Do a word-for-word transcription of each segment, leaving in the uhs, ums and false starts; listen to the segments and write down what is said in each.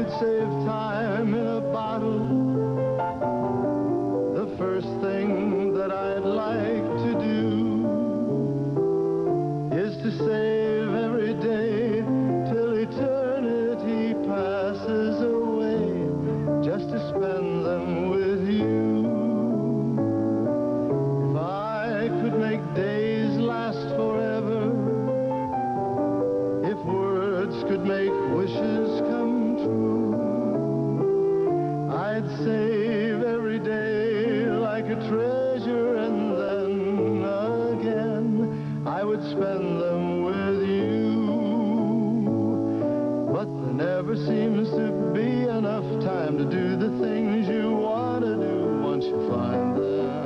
could save time in a bottle, the first thing that I'd like to do is to save every day till eternity passes away, just to spend them with you. If I could make days last forever, if words could make wishes come true, I'd save every day like a treasure, and then again I would spend them with you. But there never seems to be enough time to do the things you want to do once you find them.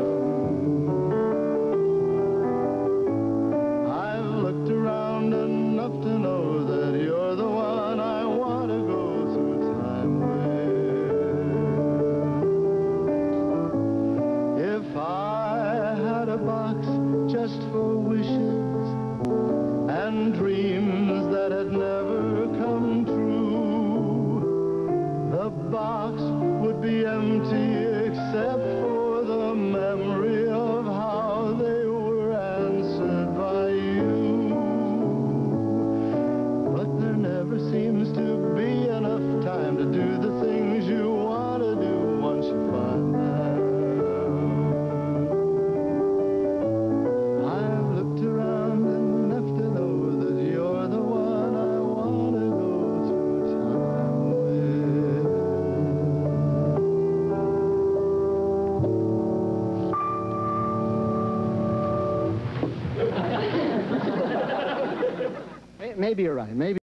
I've looked around enough to know that you're the one I want to go through time with. If I had a box just for wishes and dreams that had never come true, the box would be empty except for the memory of how they were answered by you. But there never seems to be enough time to do the things you want to do once you find them. I've looked around enough to know that you're the one I want to go through time with. Maybe you're right. Maybe